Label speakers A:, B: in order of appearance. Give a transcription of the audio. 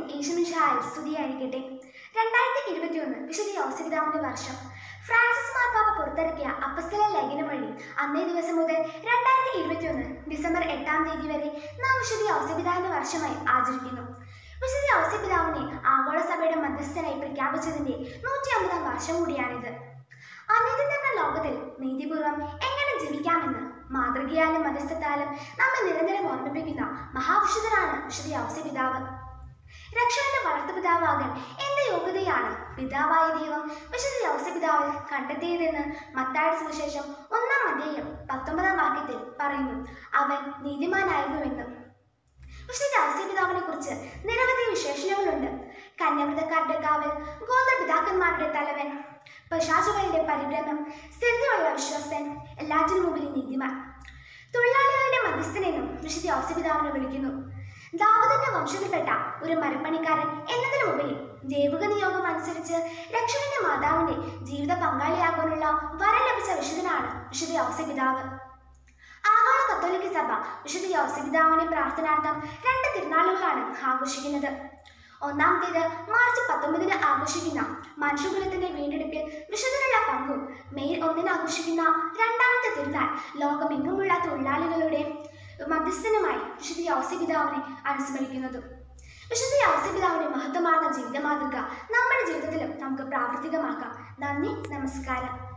A: ഈശ്വമിശിഹായിൽ സ്തുതിയായിരിക്കട്ടെ. 2021 വിശുദ്ധ ഔസേപിതാവിന്റെ വർഷം. ഫ്രാൻസിസ് മാർപ്പാപ്പ പുറത്തിറക്കിയ അപ്പസ്തല ലേഖനം വഴി അന്നേ ദിവസം മുതൽ 2021 ഡിസംബർ 8-ാം തീയതി വരെ നാം വിശുദ്ധ ഔസേപിതാവിന്റെ വർഷമായി ആചരിക്കുന്നു. വിശുദ്ധ ഔസേപിതാവിനെ ആഗോള സഭയുടെ മധ്യസ്ഥനായി പ്രഖ്യാപിച്ചതിന്റെ 150-ാം വർഷം കൂടിയാണിത്. അനീതിനിർണ്ണ ലോകത്തിൽ നീതിപൂർവം എങ്ങനെ ജീവിക്കാമെന്ന് മാതൃകയാലും മധ്യസ്ഥത്താലും നമ്മെ നിരന്തരം ഓർമ്മിപ്പിക്കുന്ന മഹാവിശുദ്ധനാണ് വിശുദ്ധ ഔസേപിതാവ്. രക്ഷകന്റെ വളർത്തുപിതാവാകാൻ എന്ത് യോഗ്യതയാണ് പിതാവായ ദൈവം വിശുദ്ധ ഔസേപിതാവിൽ കണ്ടെത്തിയതെന്ന് മത്തായിയുടെ സുവിശേഷം 1-ാം അധ്യായം 19-ാം വാക്യത്തിൽ പറയുന്നു. അവൻ നീതിമാനായിരുന്നുവെന്ന്. വിശുദ്ധ ഔസേപിതാവിനെ കുറിച്ച് നിരവധി വിശേഷണങ്ങളുണ്ട്. കന്യാവ്രതക്കാരുടെ കാവൽ, ഗോത്രപിതാക്കന്മാരുടെ തലവൻ, പിശാചുകളുടെ പരിഭ്രമം, സ്ഥിരതയുള്ള വിശ്വസ്തൻ, എല്ലാറ്റിനും മുമ്പിൽ നീതിമാൻ. തൊഴിലാളികളുടെ മധ്യസ്ഥനെന്നും വിശുദ്ധ ഔസേപിതാവിനെ വിളിക്കുന്നു. ദാവീദിന്റെ വംശത്തിൽപ്പെട്ട ഒരു മരപ്പണിക്കാരൻ എന്നതിനുമുപരി ദൈവിക നിയോഗം അനുസരിച്ച് രക്ഷകന്റെ മാതാവിന്റെ ജീവിത പങ്കാളിയാകാനുള്ള വരം ലഭിച്ച വിശുദ്ധനാണ് വിശുദ്ധ ഔസേപിതാവ്. ആഗോള കത്തോലിക്ക സഭ വിശുദ്ധ ഔസേപിതാവിനെ പ്രാർത്ഥനാർത്ഥം 2 തിരുനാളുകളാണ് ആഘോഷിക്കുന്നത്. ഒന്നാമത്തേത് മാർച്ച് 19-ന് ആഘോഷിക്കുന്ന മനുഷ്യകുലത്തിന്റെ വീണ്ടെടുപ്പിൽ വിശുദ്ധനുള്ള പങ്കും, മെയ് 1-ന് ആഘോഷിക്കുന്ന 2-ാമത്തെ തിരുനാൾ ലോകമെങ്ങുമുള്ള തൊഴിലാളികളുടെ മധ്യസ്ഥനുമായി വിശുദ്ധ ഔസേപിതാവിനെ അനുസ്മരിക്കുന്നതും. വിശുദ്ധ ഔസേപിതാവിന്റെ മഹത്വമാർന്ന ജീവിത മാതൃക നമ്മുടെ ജീവിതത്തിലും നമുക്ക് പ്രാവർത്തികമാക്കാം. നന്ദി, നമസ്കാരം.